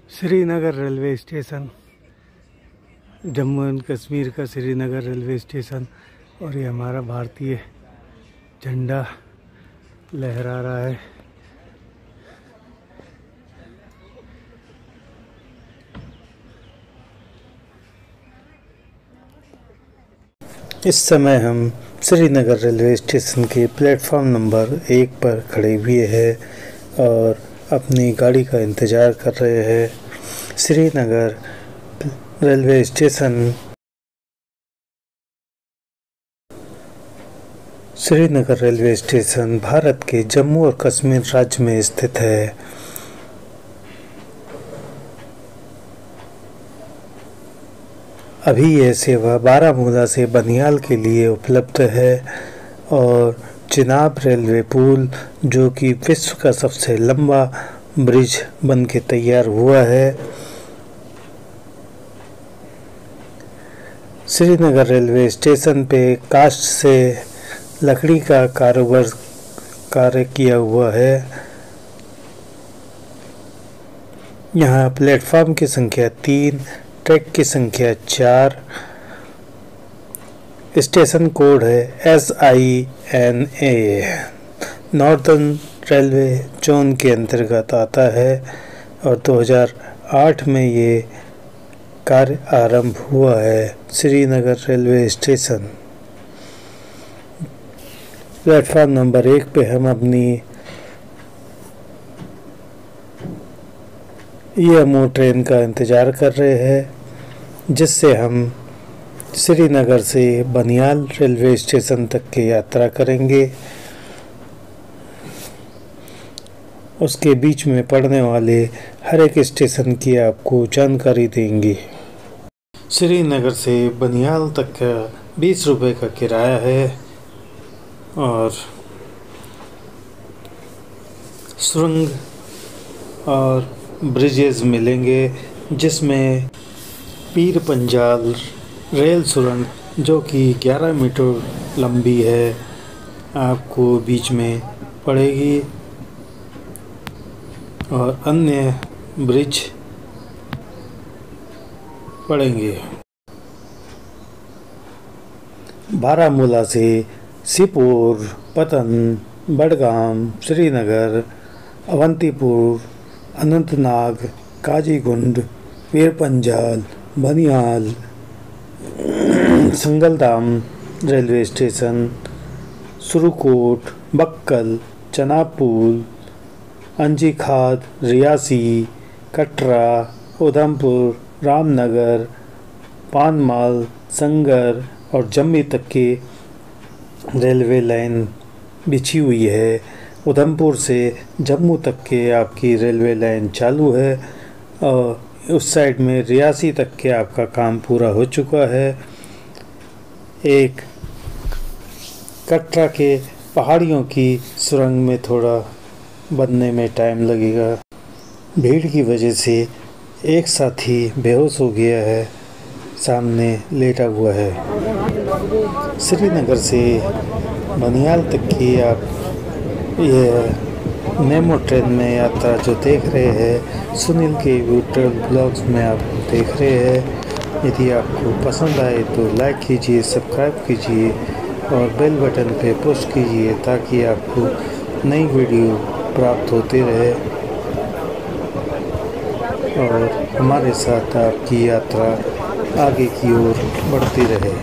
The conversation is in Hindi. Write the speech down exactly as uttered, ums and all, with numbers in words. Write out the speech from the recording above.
Srinagar railway station, Jammu and Kashmir का श्रीनगर रेलवे स्टेशन। और ये हमारा भारतीय झंडा लहरा रहा है। इस समय हम श्रीनगर रेलवे स्टेशन के प्लेटफॉर्म नंबर एक पर खड़े हुए हैं और अपनी गाड़ी का इंतज़ार कर रहे हैं। Srinagar railway station Srinagar railway station Bharat के जम्मू और कश्मीर राज्य में स्थित है। अभी यह सेवा बारामूला से बनिहाल के लिए उपलब्ध है और चिनाब रेलवे पुल, जो कि विश्व का सबसे लंबा ब्रिज बन के तैयार हुआ है, श्रीनगर रेलवे स्टेशन पे काष्ठ से लकड़ी का कारोबार कार्य किया हुआ है। यहाँ प्लेटफॉर्म की संख्या तीन, ट्रैक की संख्या चार, स्टेशन कोड है S I N A, northern railway zone के अंतर्गत आता है और दो हज़ार आठ में ये कार्य आरंभ हुआ है। Srinagar railway station platform number एक पे हम अपनी ईएमओ ट्रेन का इंतज़ार कर रहे हैं, जिससे हम श्रीनगर से बनिहाल रेलवे स्टेशन तक की यात्रा करेंगे। उसके बीच में पड़ने वाले हर एक स्टेशन की आपको जानकारी देंगे। श्रीनगर से बनिहाल तक का बीस रुपये का किराया है और सुरंग और ब्रिजेस मिलेंगे, जिसमें पीर पंजाल रेल सुरंग, जो कि ग्यारह मीटर लंबी है, आपको बीच में पड़ेगी और अन्य ब्रिज पड़ेंगे। बारामूला से सीपुर, पतन, बडगाम, श्रीनगर, अवंतीपुर, अनंतनाग, काजीगुंड, पीर पंजाल, बनिहाल, संगलदाम रेलवे स्टेशन, सुरकोट, बक्कल, चनापुल, अंजीखाद, रियासी, कटरा, उधमपुर, रामनगर, पानमाल, संगर और जम्मी तक की रेलवे लाइन बिछी हुई है। उधमपुर से जम्मू तक के आपकी रेलवे लाइन चालू है और उस साइड में रियासी तक के आपका काम पूरा हो चुका है। एक कटरा के पहाड़ियों की सुरंग में थोड़ा बनने में टाइम लगेगा। भीड़ की वजह से एक साथी बेहोश हो गया है, सामने लेटा हुआ है। श्रीनगर से बनिहाल तक की आप ये मेमो ट्रेन में यात्रा जो देख रहे हैं, सुनील के यूट्यूब ब्लॉग्स में आप देख रहे हैं। यदि आपको पसंद आए तो लाइक कीजिए, सब्सक्राइब कीजिए और बेल बटन पे पुश कीजिए, ताकि आपको नई वीडियो प्राप्त होती रहे और हमारे साथ आपकी यात्रा आगे की ओर बढ़ती रहे।